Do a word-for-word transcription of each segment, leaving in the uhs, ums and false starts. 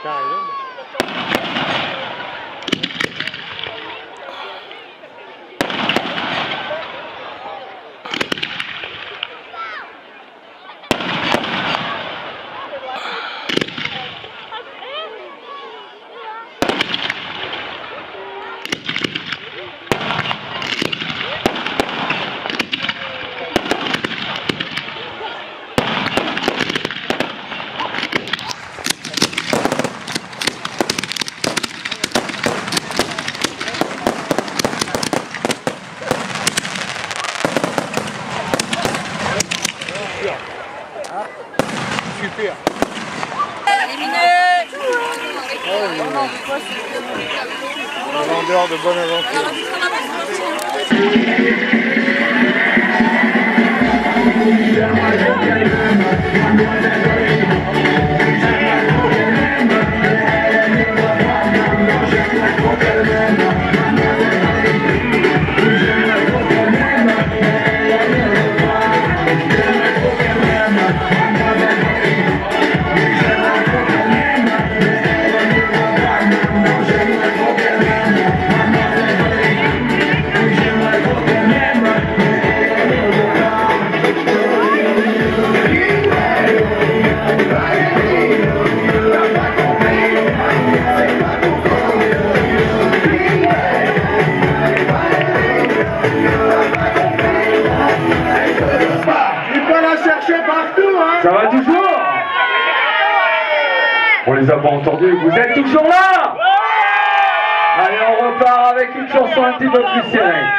Super. Éliminé. Un vendeur de bonne aventure. Ça va toujours? On les a pas entendus, vous êtes toujours là? Allez, on repart avec une chanson un petit peu plus serrée.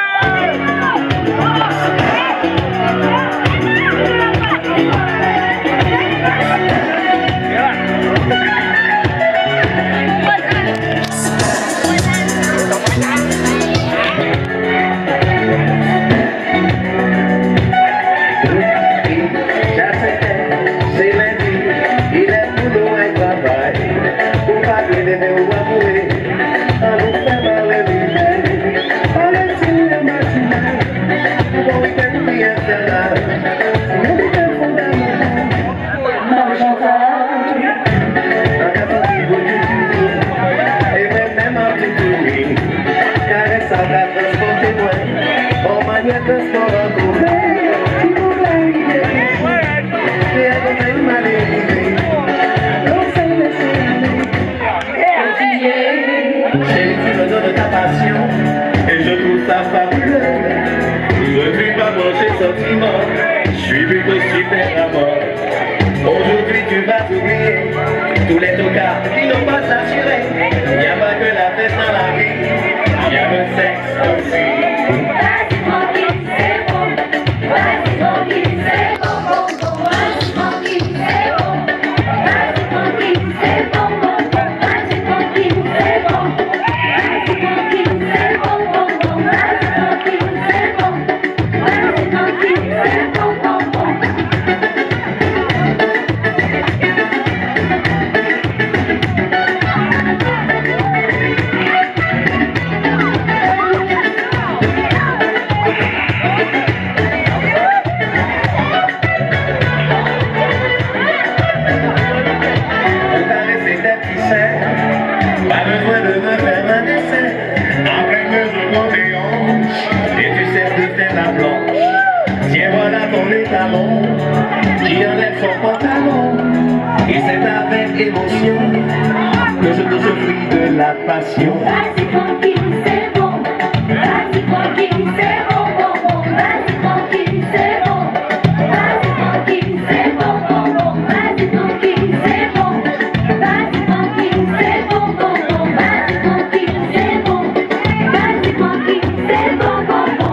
Je suis plutôt super à mort. Aujourd'hui tu vas oublier tous les tocards qui n'ont pas assuré. Il n'y a pas que la fête dans la vie, il y a le sexe aussi. Vas-y tranquille, c'est bon. Vas-y tranquille, c'est bon, bon, bon. Vas-y tranquille, c'est bon. Vas-y tranquille, c'est bon, bon, bon. Vas-y tranquille, c'est bon. Vas-y tranquille, c'est bon, bon, bon. Vas-y tranquille, c'est bon. Vas-y tranquille, c'est bon, bon, bon. Pas besoin de me faire un essai. En pleine mesure dans tes hanches, et tu sers de faire la blanche. Tiens, voilà ton étalon qui enlève son pantalon. Et c'est avec émotion que je te souffris de la passion. Vas-y tranquille, c'est bon. Vas-y tranquille, c'est bon, bon, bon. Vas-y tranquille, c'est bon. Vas-y tranquille, c'est bon, bon, bon. Vas-y tranquille, c'est bon. Vas-y tranquille, c'est bon, bon, bon. Vas-y tranquille, c'est bon. Vas-y tranquille, c'est bon, bon, bon.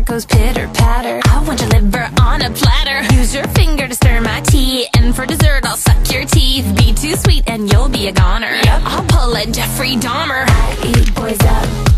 goes pitter patter. I want your liver on a platter. Use your finger to stir my tea, and for dessert I'll suck your teeth. Be too sweet and you'll be a goner. Yep. I'll pull a Jeffrey Dahmer. I eat boys up.